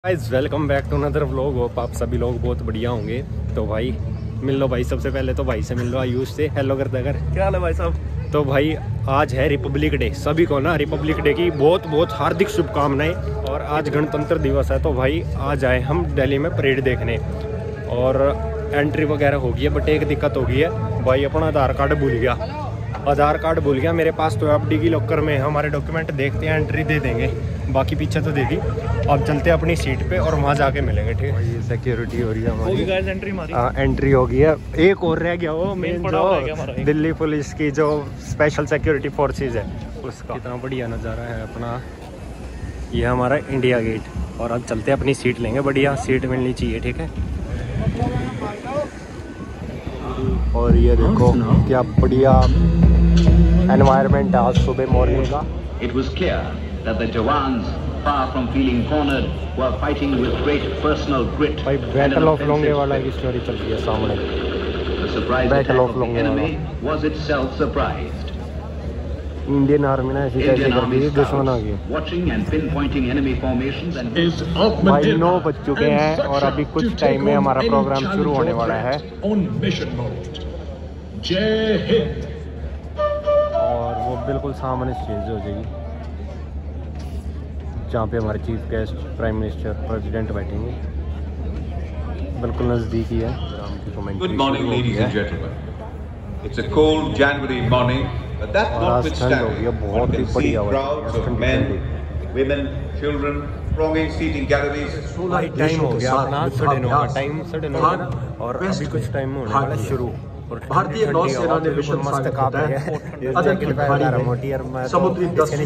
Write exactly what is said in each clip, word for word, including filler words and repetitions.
Guys welcome back to another vlog. Hope आप सभी लोग बहुत बढ़िया होंगे। तो भाई मिल लो भाई, सबसे पहले तो भाई से मिल लो, आयुष से हेलो करते अगर। क्या हाल है भाई साहब? तो भाई आज है रिपब्लिक डे, सभी को ना रिपब्लिक डे की बहुत बहुत हार्दिक शुभकामनाएं। और आज गणतंत्र दिवस है, तो भाई आज आए हम दिल्ली में परेड देखने। और एंट्री वगैरह हो गई है, बट एक दिक्कत हो गई है भाई, अपना आधार कार्ड भूल गया। आधार कार्ड भूल गया मेरे पास, तो अब डिगी लॉकर में हमारे डॉक्यूमेंट देखते हैं, एंट्री दे देंगे, बाकी पीछे तो दे दी। अब चलते हैं अपनी सीट पे और वहाँ जाके मिलेंगे। ठीक है, ये सिक्योरिटी हो रही है हमारी। गाइस एंट्री मारी। हाँ एंट्री हो गई है, एक और रह गया वो मेन जो दिल्ली पुलिस की जो स्पेशल सिक्योरिटी फोर्सेज है उसका। कितना बढ़िया नज़ारा है अपना, ये हमारा इंडिया गेट। और अब चलते हैं अपनी सीट लेंगे, बढ़िया सीट मिलनी चाहिए। ठीक है, और ये देखो क्या बढ़िया एनवायरनमेंट है आज सुबह मॉर्निंग का। It was clear that the Jawans, far from feeling cornered, were fighting with great personal grit. भाई बैटल ऑफ लोंगे वाला की स्टोरी चल रही है सामने। The surprise attack of the enemy was itself surprised. Indian army ने ऐसी कैसे कर दी दुश्मन आ गई। Watching and pinpointing enemy formations and भाई नौ बज चुके हैं और अभी कुछ टाइम में हमारा प्रोग्राम शुरू होने वाला है। जय हिंद। और वो बिल्कुल सामने स्टेज हो जाएगी जहाँ पे हमारे chief guest prime minister president बैठेंगे, बिल्कुल नज़दीक ही है। Good morning, ladies and gentlemen. It's a cold January morning, but that notwithstanding, one can see crowds of men, women, children thronging seating galleries. Time हो गया अपना साढ़े नौ का, टाइम साढ़े नौ का, और अभी कुछ टाइम होने वाला है शुरू। भारतीय नौसेना ने मिशन मस्त काप है समुद्री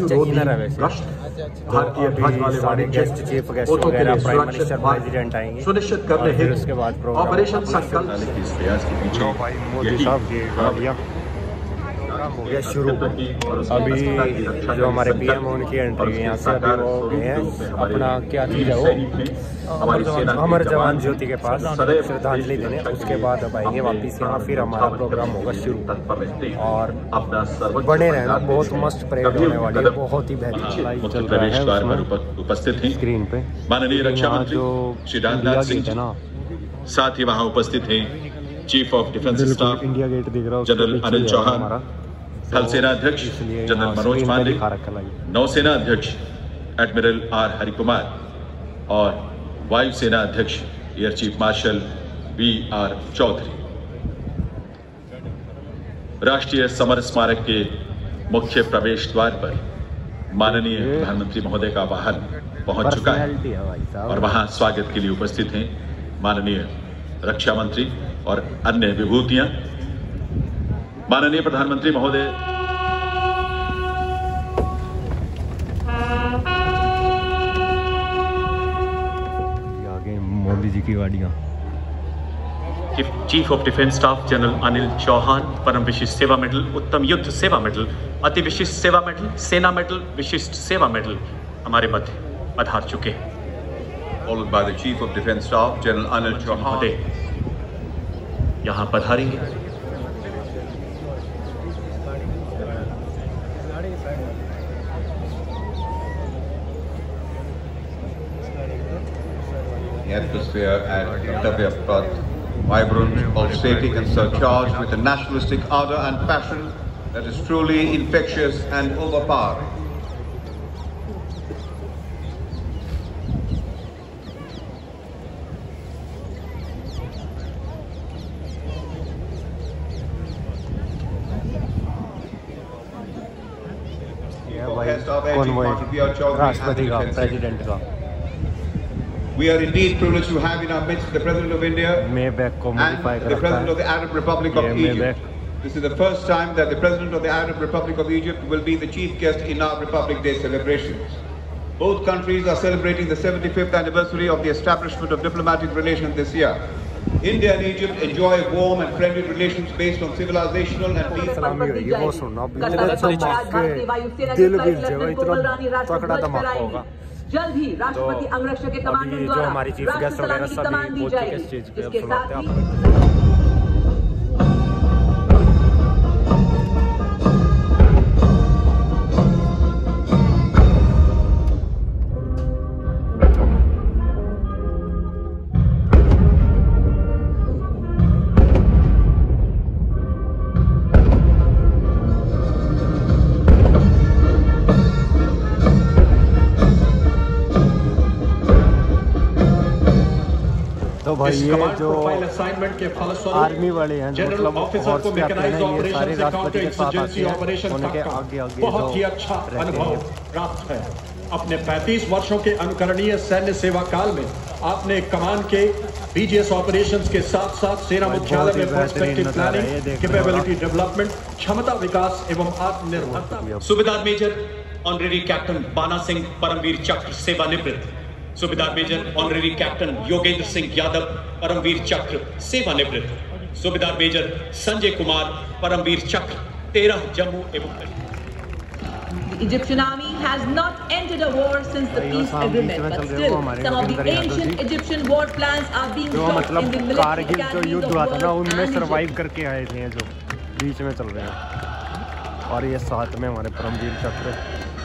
भारतीय ध्वज वाले वाणिज्य चीफ गेस्ट वगैरह प्राइम मिनिस्टर प्रेसिडेंट आएंगे सुनिश्चित करने हेतु उसके बाद ऑपरेशन संकल्प मोदी साहब की गाड़ियाँ हो गया शुरू। अभी जो हमारे पीएम उनकी एंट्री है यहाँ से, अभी वो गए हैं अपना क्या चीज़ है वो अमर जवान ज्योति के पास श्रद्धांजलि देने। उसके बाद अब आएंगे वापिस यहाँ, फिर हमारा प्रोग्राम होगा शुरू। और बने रहना, बहुत मस्त परेड होने वाली है, बहुत ही बेहतरीन लाइव चल रहा है उसमें उपस्थित हैं स्क्रीन पे माननीय रक्षा मंत्री श्री राजनाथ सिंह जी, साथ ही वहाँ उपस्थित हैं chief of defence staff India gate दिख रहा है जनरल अनिल चौहान, थल सेना अध्यक्ष जनरल मनोज पांडे, नौसेना अध्यक्ष एडमिरल आर हरिकुमार और वायु सेना अध्यक्ष air chief marshal B R Chaudhari. राष्ट्रीय समर स्मारक के मुख्य प्रवेश द्वार पर माननीय प्रधानमंत्री महोदय का वाहन पहुंच चुका है और वहां स्वागत के लिए उपस्थित हैं माननीय रक्षा मंत्री और अन्य विभूतियां। माननीय प्रधानमंत्री महोदय आगे मोदी जी की गाड़ियां। Chief of defence staff general Anil Chauhan, परम विशिष्ट सेवा मेडल, उत्तम युद्ध सेवा मेडल, अति विशिष्ट सेवा मेडल, सेना मेडल, विशिष्ट सेवा मेडल हमारे मध्य पधार चुके हैं। Followed by the Chief of Defence Staff General Anil Chauhan यहाँ पधारेंगे। The atmosphere at Kartavya Path, vibrant, pulsating and surcharged with a nationalistic ardor and passion that is truly infectious and overpowering. राष्ट्रपति का, president का। We are indeed privileged to have in our midst the President of India and the President of the Arab Republic of Egypt. This is the first time that the President of the Arab Republic of Egypt will be the chief guest in our Republic Day celebrations. Both countries are celebrating the seventy-fifth anniversary of the establishment of diplomatic relations this year. India and Egypt enjoy warm and friendly relations based on civilizational and peace. सलामी होगी वो सुनना, दिल भी जगह इतना तगड़ा धमाका होगा। जल्द ही राष्ट्रपति अंगरक्षक के कमांडर द्वारा जो हमारी चीफ गेस्ट वगैरह सभी पहुंच चुके स्टेज पे, अब सुनाते हैं आपको। तो भाई इस ये कमांड जो प्रोफाइल असाइनमेंट के फलस्वरूप आर्मी वाले हैं जनरल मतलब ऑफिसर को मैकेनाइज्ड ये सारे ऑपरेशन से राष्ट्रपति काउंटर के साथ आते इंसर्जेंसी हैं ऑपरेशन उनके का आगे आगे बहुत ही अच्छा अनुभव प्राप्त है। अपने पैंतीस वर्षों के अनुकरणीय सैन्य सेवा काल में आपने कमान के बीजीएस ऑपरेशंस के साथ साथ सेना मुख्यालय में पर्सपेक्टिव प्लानिंग, कैपेबिलिटी डेवलपमेंट, क्षमता विकास एवं आत्मनिर्भरता। सूबेदार मेजर ऑनरेरी कैप्टन बाना सिंह परमवीर चक्र सेवानिवृत्त, subedar major honorary captain Yogendra Singh Yadav Paramvir Chakra सेवानिवृत्त, सूबेदार मेजर संजय कुमार परमवीर चक्र तेरह जम्मू एवं The Egyptian army has not entered a war since the peace agreement, but still some of the ancient Egyptian war plans are being जो taught मतलब in the military Kargil जो academies युद्ध of हुआ था ना world उनमें and सरवाइव Egypt. करके आए थे जो बीच में चल रहे हैं। और ये साथ में हमारे परमवीर चक्र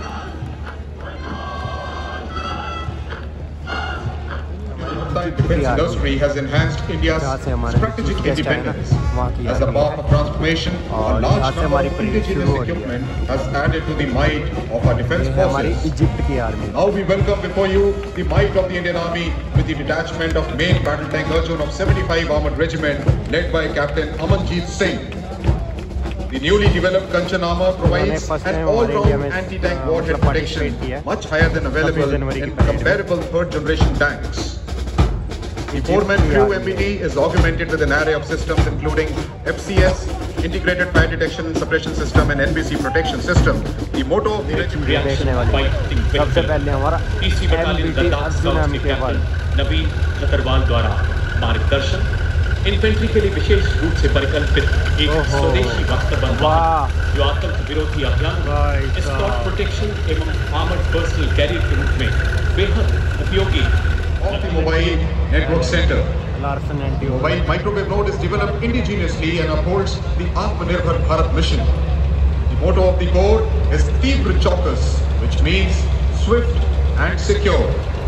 Defense industry has enhanced India's strategic independence. As a path of transformation, a large number of indigenous equipment has added to the might of our defense forces. Egypt की army Now we welcome before you the might of the Indian Army with the detachment of main battle tank Arjun of seventy-five Armored Regiment led by Captain Amanjeet Singh. The newly developed Kanchan armor provides an all-round anti-tank warhead protection much higher than available in comparable third-generation tanks. The four-man crew M B T is augmented with an array of systems including F C S, Integrated Fire Detection and Suppression System and N B C Protection System. The motto of the regiment सबसे पहले हमारा तीसरी battalion Ladakh south के captain Naveen Khatarwal द्वारा मार्गदर्शन infantry के लिए विशेष रूप से परिकल्पित एक स्वदेशी वास्तव जो आतंक विरोधी अभियान स्कॉट प्रोटेक्शन एवं आर्मर्ड पर्सनल कैरियर के रूप में बेहद उपयोगी of the Mobile Network Center. Larsen anti Mobile microwave node is developed indigenously and upholds the Atmanirbhar Bharat mission. The motto of the corps is Tibra Chaukas, which means swift and secure.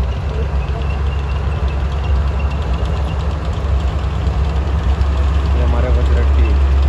ये हमारे वज्रटी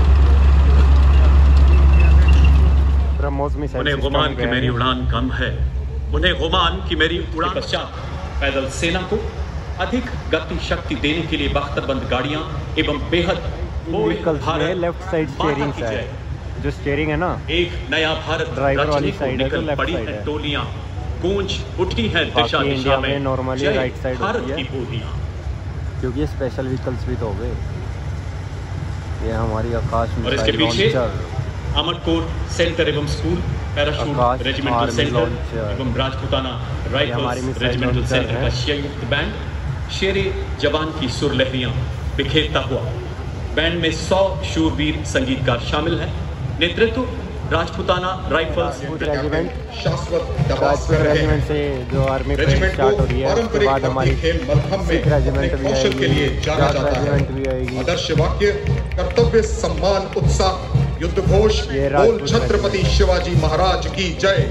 BrahMos missile उन्हें गुमान की मेरी उड़ान कम है, उन्हें गुमान की मेरी उड़ान पश्चात पैदल सेना को अधिक गति शक्ति देने के लिए बख्तरबंद गाड़ियां एवं बेहद भारत लेफ्ट साइड स्टीयरिंग है जो स्टीयरिंग है ना एक नया भारत ड्राइवर वाली साइड है तो निकल लेफ्ट पड़ी साइड है है। टोलियां गूंज उठी है दिशा बाकी दिशा इंडिया में में नॉर्मली जय राइट साइड भारत होती की है बोलियां क्योंकि ये स्पेशल व्हीकल्स भी तो हो गए। ये हमारी आकाश और इसके मिसाइल पीछे लॉन्चर अमरकोट सेंटर एवं school parachute Akash regimental army centre launcher. एवं राजपूताना हमारी rifles missile regimental launcher centre है। का संयुक्त बैंड शेरे जवान की सुरलहरियां बिखेरता हुआ। बैंड में सौ शूरवीर संगीतकार शामिल हैं। नेतृत्व राजपूताना राइफल्स रेजिमेंट शाश्वत दबाव कर रहे हैं। रेजिमेंट से जो आर्मी रेजिमेंट स्टार्ट को हो रही है उसके पारंपरिक बाद हमारी हमारी खेल मलखम सिख में रेजिमेंट अपने भी कौशल के लिए आएगी, जाना जाट जाता रेजिमेंट भी है। आएगी। आदर्श वाक्य कर्तव्य सम्मान उत्साह युद्ध घोष ये बोल राजपूत छत्रपति शिवाजी महाराज की जय।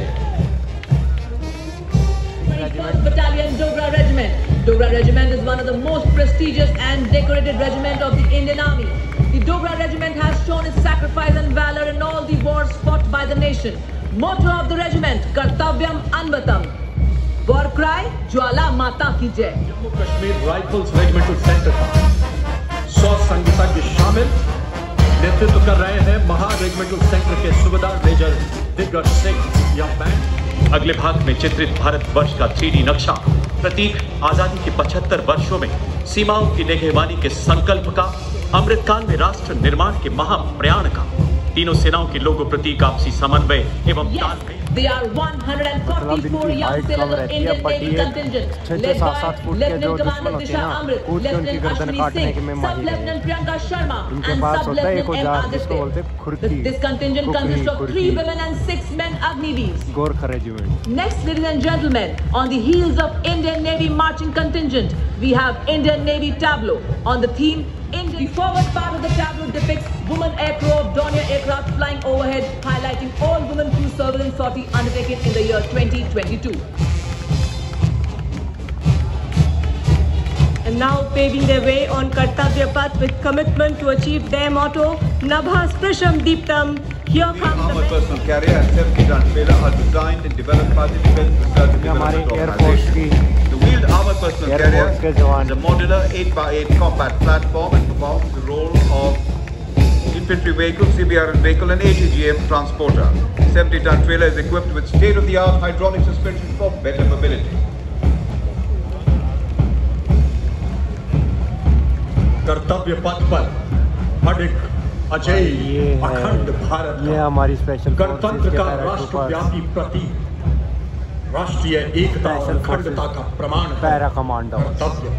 first Battalion Dogra Regiment. Dogra Regiment is one of the most prestigious and decorated regiment of the Indian Army. The Dogra Regiment has shown its sacrifice and valor in all the wars fought by the nation. Motto of the regiment, Kartavyam Anvatam. War cry, Jwala Mata ki Jai. Jammu Kashmir rifles regimental centre का सौ संगीतज्ञ शामिल नेतृत्व कर रहे हैं महा regimental centre के सूबेदार मेजर दिग्गज सिंह। यह बैंड अगले भाग में चित्रित भारत वर्ष का थ्री डी नक्शा प्रतीक आजादी के पचहत्तर वर्षों में सीमाओं की निगहबानी के संकल्प का, अमृतकाल में राष्ट्र निर्माण के महाप्रयाण का, तीनों सेनाओं के लोगों प्रतीक आपसी समन्वय एवं तालमेल। They are one hundred forty-four young sailors of Indian Navy contingent, led by Lieutenant Commander Disha Amrit, Lieutenant Ashwini Singh, Sub-Lieutenant Priyanka Sharma, and Sub-Lieutenant M. Aditya. This contingent consists of three women and six men Agniveers. Gorkha regiment. Next, ladies and gentlemen, on the heels of Indian Navy marching contingent, we have Indian Navy tableau on the theme. Indian. The forward part of the tableau depicts women aircrew of Dornier aircraft flying overhead, highlighting all women crew surveillance sortie undertaken in the year twenty twenty-two. And now paving their way on Kartavya Path with commitment to achieve their motto, Nabha Sprisham Deeptam. Here comes the Armored personal carrier and seventy gun trailer are designed and developed by the Defense Research and हमारे Development air force Organization. की The wheeled Land Armored Personnel Carrier is a modular eight by eight combat platform and performs the role of infantry vehicle, C B R N vehicle and A T G M transporter. seventy ton trailer is equipped with state-of-the-art hydraulic suspension for better mobility. कर्तव्य पथ पर अडिग अजय अखंड भारत ये हमारी special गणतंत्र का राष्ट्रव्यापी प्रतीक राष्ट्रीय एकता और अखंडता का प्रमाण पैरा कमांडो कर्तव्य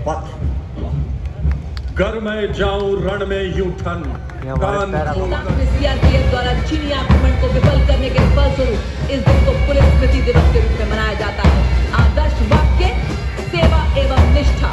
पथ घर में जाऊं रण में यूं ठन सीआरपीएफ द्वारा चीनी आक्रमण को विफल करने के फलस्वरूप इस दिन को पुलिस स्मृति दिवस के रूप में मनाया जाता है। आदर्श वाक्य सेवा एवं निष्ठा।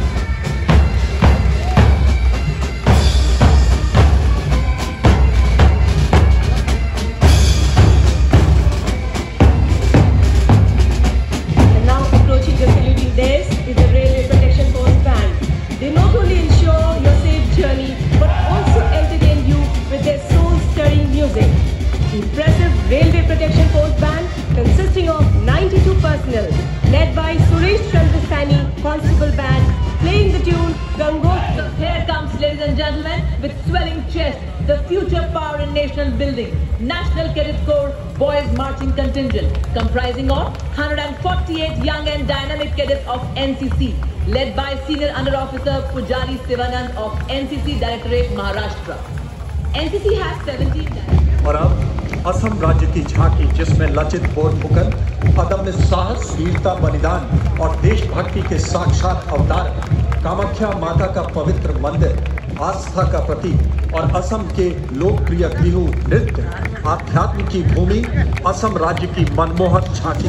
This is the Railway Protection Force Band. They not only ensure your safe journey but also entertain you with their soul-stirring music. The impressive Railway Protection Force Band, consisting of ninety-two personnel, led by Suresh Chandra Saini, Constable Band, playing the tune Gangotri. So here comes, ladies and gentlemen, with swelling chest, the future power in national building, National Cadet Corps Boys Marching Contingent, comprising of one hundred forty-eight young and dynamic cadets of N C C, led by Senior Under Officer Pujari Sivanand of N C C Directorate Maharashtra. N C C has seventeen directors. और अब असम राज्य की झांकी, जिसमें लचित बोरफुकन, अदम्य साहस, वीरता, बलिदान और देशभक्ति के साक्षात अवतार, कामाख्या माता का पवित्र मंदिर, आस्था का प्रतीक और असम के लोकप्रिय बिहू नृत्य, आध्यात्म की भूमि, असम राज्य की मनमोहक झांकी।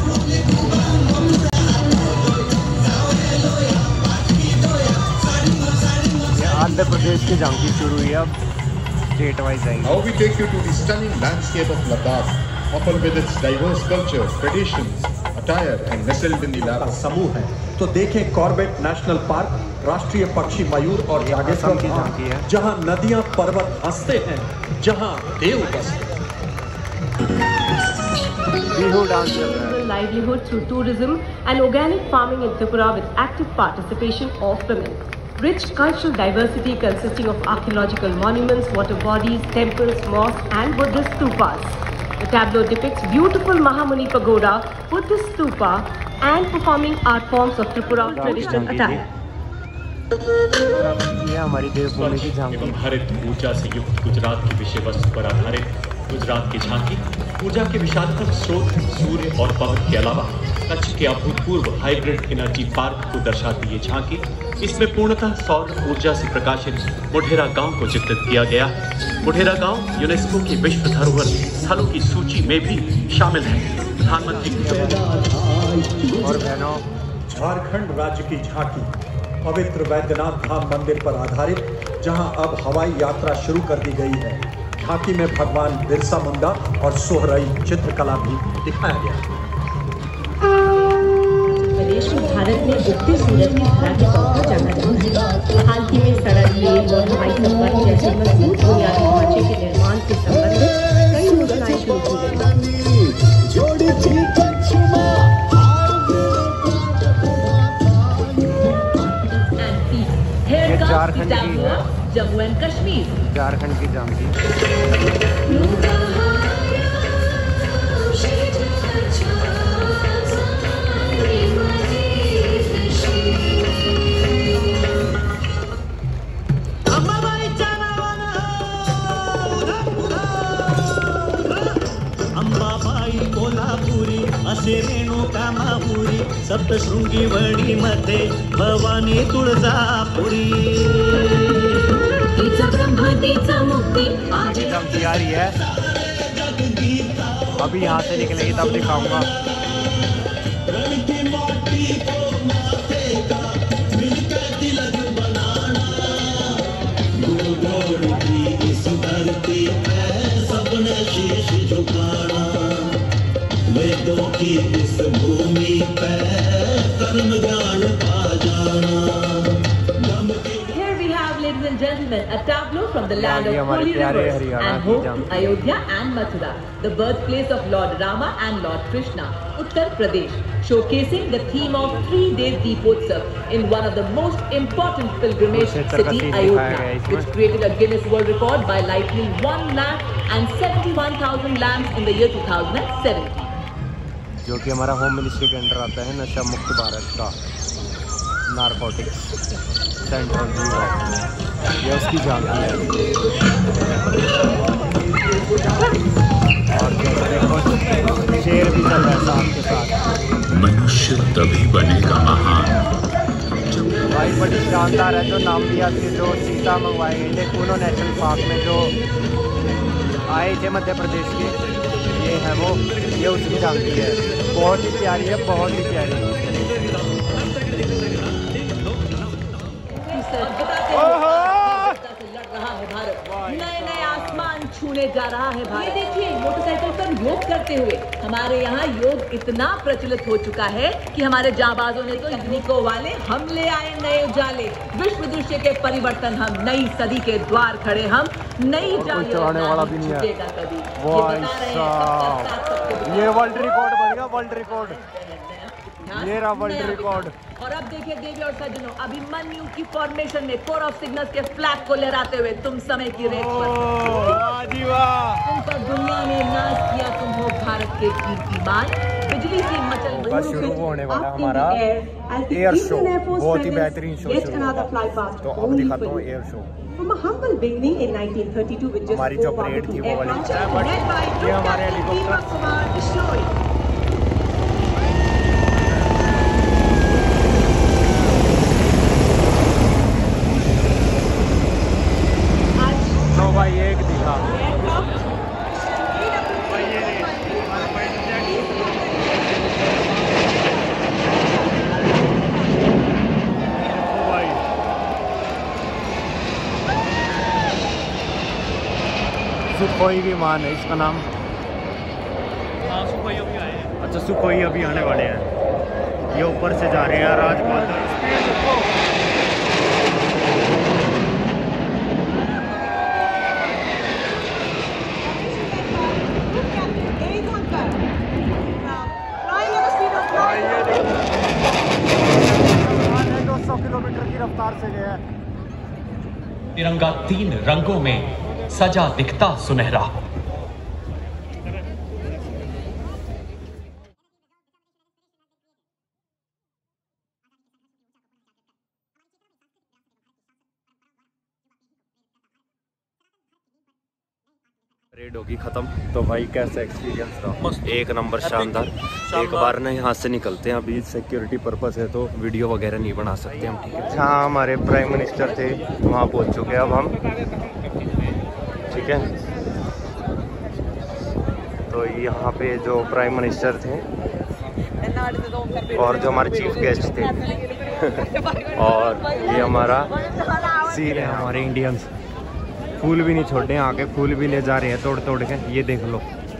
आंध्र प्रदेश की झांकी शुरू हुई, अब स्टेट वाइज जाएंगे। Now we take you to the stunning landscape of Ladakh, often with its diverse culture, traditions, attire and nestled in the lap of समूह है। तो देखें कॉर्बेट नेशनल पार्क, राष्ट्रीय पक्षी मयूर और जागेश्वर की झांकी है, जहां नदियां पर्वत हंसते हैं, जहां देव बसते हैं। livelihood through tourism and organic farming in Tripura with active participation of women. Rich cultural diversity consisting of archaeological monuments, water bodies, temples, mosques and Buddhist stupas. The tableau depicts beautiful Mahamuni Pagoda, Buddhist stupa and performing art forms of Tripura traditional attire. ये हमारी देवभूमि की झांकी। हरित ऊर्जा से युक्त गुजरात की विषय वस्तु पर आधारित गुजरात की झांकी ऊर्जा के विशालतम स्रोत सूर्य और पवन के अलावा कच्छ के अभूतपूर्व हाइब्रिड एनर्जी पार्क को दर्शाती ये झांकी, इसमें पूर्णतः सौर ऊर्जा से प्रकाशित मोढेरा गांव को चित्रित किया गया। मोढेरा गांव यूनेस्को की विश्व धरोहर स्थलों की सूची में भी शामिल है। प्रधानमंत्री और बहनों, झारखंड राज्य की झांकी पवित्र वैद्यनाथ धाम मंदिर पर आधारित, जहां अब हवाई यात्रा शुरू कर दी गई है। झांकी में भगवान बिरसा मुंडा और सोहराई चित्रकला भी दिखाया गया। प्रदेश में भारत में उगते सूरज की धरा के तौर पर जाना जाता है। हाल ही में सड़क, रेल और हवाई संपर्क जैसे मजबूत बुनियादी ढांचे के निर्माण से संबंधित कई योजनाएं शुरू की गई। झारखंड की जम्मू एंड कश्मीर, झारखंड की झांकी। अंबाबाई कोल्हापुरी असे रेणुका माहुरी, सप्तशृंगी वडी मध्ये भवानी तुळजापुरी। तैयारी है, अभी यहाँ से निकलेगी तब दिखाऊंगा। वेदों की इस भूमि पे कर्म ज्ञान पा जाना। Here we have, ladies and and gentlemen, a tableau from the land of holy rivers and home to Ayodhya and Mathura, the birthplace of Lord Rama and Lord Krishna, Uttar Pradesh, showcasing the theme of three-day Deepotsav in one of the most important pilgrimage city, Ayodhya, which created a Guinness World Record by lighting one lakh and seventy-one thousand lamps in the year two thousand seventeen. जो कि हमारा home ministry के under आता है, नशा मुक्त भारत का narcotics central bureau, ये उसकी झांकी है। और देखो शेर भी चल रहा है साथ के साथ। मनुष्य तभी बनेगा महान। भाई बड़ी शानदार है जो नाम दिया थी, जो सीता मंगवाई गई थी कूनो नेशनल पार्क में, जो आए थे मध्य प्रदेश के, ये है वो, ये उसकी झांकी है। बहुत ही प्यारी है, बहुत ही प्यारी। लड़ रहा है भारत, नए नए आसमान छूने जा रहा है भारत। ये देखिए मोटरसाइकिल पर योग करते हुए। हमारे यहाँ योग इतना प्रचलित हो चुका है कि हमारे जाबाजों ने तो यूनिको वाले हम ले आए नए उजाले। विश्व दृश्य के परिवर्तन हम, नई सदी के द्वार खड़े हम, नई चढ़ाने वाला भी नहीं है। ये वर्ल्ड रिकॉर्ड बन गया, वर्ल्ड रिकॉर्ड, ये रहा वर्ल्ड रिकॉर्ड। और अब देखिए देवी और सज्जनों, अभिमन्यु की फॉर्मेशन में कोर ऑफ सिग्नल्स के फ्लैग को लहराते हुए तुम समय की रेस पर। तुम पर दुनिया ने नाच किया, तुम हो भारत के कीर्तिमान। बिजली की मचल शुरू होने वाला हमारा एयर शो, बहुत ही बेहतरीन शो शुरू होगा। तो अब दिखाता हूँ air show. From a humble beginning in nineteen thirty-two with just हमारी जो परेड थी वो वाली, ये हमारे हेलीकॉप्टर। तो भाई एक दिखा सुखोई विमान है इसका नाम। हाँ सुखोई अभी आए हैं। अच्छा सुखोई अभी आने वाले हैं। ये ऊपर से जा रहे हैं राजपथ। दो सौ किलोमीटर की रफ्तार से गया। तिरंगा तीन रंगों में सजा दिखता सुनहरा। परेड होगी खत्म। तो भाई कैसा एक्सपीरियंस रहा? एक नंबर, शानदार। एक बार ना यहाँ से निकलते हैं, अभी सिक्योरिटी पर्पस है तो वीडियो वगैरह नहीं बना सकते हम, ठीक है। जहाँ हमारे प्राइम मिनिस्टर थे वहाँ पहुँच चुके हैं अब हम, ठीक है। तो यहाँ पे जो प्राइम मिनिस्टर थे और जो हमारे चीफ गेस्ट थे और ये हमारा सीन है, हमारे इंडियंस फूल भी नहीं छोड़े, आके फूल भी ले जा रहे हैं तोड़ तोड़ के। ये देख लो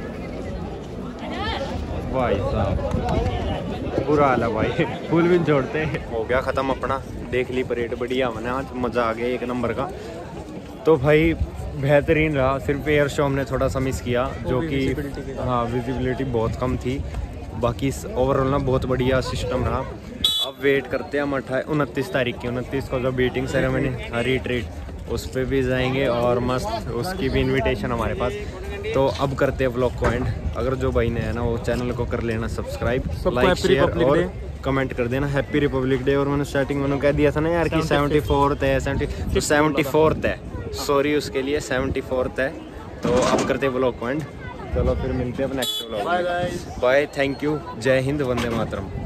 भाई साहब, बुरा हाल है भाई, फूल भी नहीं छोड़ते। हो गया ख़त्म अपना, देख ली परेड, बढ़िया मैंने आज मज़ा आ गया एक नंबर का। तो भाई बेहतरीन रहा। सिर्फ एयर शो हमने थोड़ा सा मिस किया, जो कि हाँ विजिबिलिटी बहुत कम थी। बाकी ओवरऑल ना बहुत बढ़िया सिस्टम रहा। अब वेट करते हैं हम अट्ठाईस उनतीस तारीख की, उनतीस को जो बीटिंग सेरेमनी हरी ट्रीट उस पर भी जाएंगे और मस्त उसकी भी इनविटेशन हमारे पास। तो अब करते हैं व्लॉग को एंड। अगर जो भाई ने है ना वो चैनल को कर लेना सब्सक्राइब, लाइक शेयर और कमेंट कर देना हैप्पी रिपब्लिक डे। और मैंने स्टार्टिंग में कह दिया था ना यार कि सेवेंटी फोर्थ है, सेवेंटी तो सेवेंटी फोर्थ है, सॉरी उसके लिए सेवेंटी फोर्थ है। तो अब करते हैं व्लॉग को एंड। चलो फिर मिलते हैं अब next vlog. Bye bye, thank you, जय हिंद, वंदे मातरम।